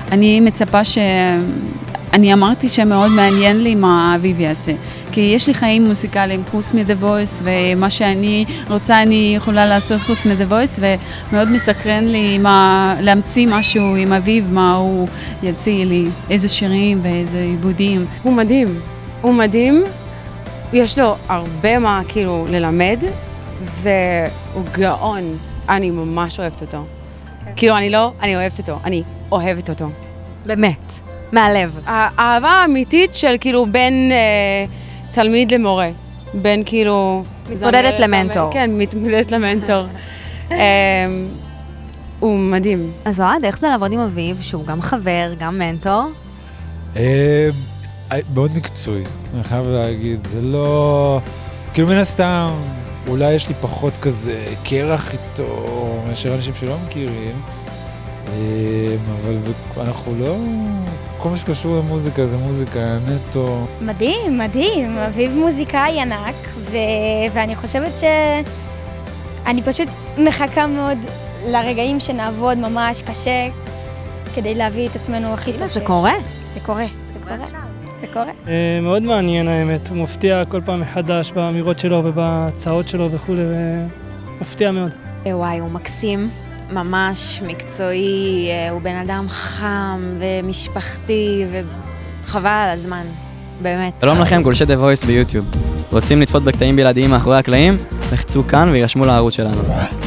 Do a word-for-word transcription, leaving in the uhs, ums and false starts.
אני מצפה ש... אני אמרתי שמאוד מעניין לי מה אביב יעשה. כי יש לי חיים מוזיקליים חוץ מ-The Voice, ומה שאני רוצה אני יכולה לעשות חוץ מ-The Voice, ומאוד מסקרן לי מה, להמציא משהו עם אביב, מה הוא יציע לי, איזה שירים ואיזה עיבודים. הוא מדהים, הוא מדהים, יש לו הרבה מה כאילו ללמד, והוא גאון, אני ממש אוהבת אותו. כאילו אני לא, אני אוהבת אותו, אני אוהבת אותו. באמת, מהלב. האהבה האמיתית של כאילו בין אה, תלמיד למורה, בין כאילו... מתמודדת למנטור. כן, מתמודדת למנטור. אה, הוא מדהים. אז אוהד, איך זה לעבוד עם אביב, שהוא גם חבר, גם מנטור? אה, מאוד מקצועי, אני חייב להגיד, זה לא... כאילו מן הסתם, אולי יש לי פחות כזה קרח איתו, מאשר אנשים שלא מכירים, אבל אנחנו לא... כל מה שקשור למוזיקה זה מוזיקה נטו. מדהים, מדהים. אביב מוזיקאי ענק, ו... ואני חושבת ש... אני פשוט מחכה מאוד לרגעים שנעבוד ממש קשה, כדי להביא את עצמנו הכי טוב שיש. זה קורה? זה קורה, זה קורה. זה קורה. מאוד מעניין האמת, הוא מפתיע כל פעם מחדש באמירות שלו ובהצעות שלו וכו', ומפתיע מאוד. וואי, הוא מקסים. ממש מקצועי, הוא בן אדם חם ומשפחתי וחבל על הזמן, באמת. שלום לכם, גולשי The Voice ביוטיוב. רוצים לצפות בקטעים בלעדיים מאחורי הקלעים? לחצו כאן וירשמו לערוץ שלנו.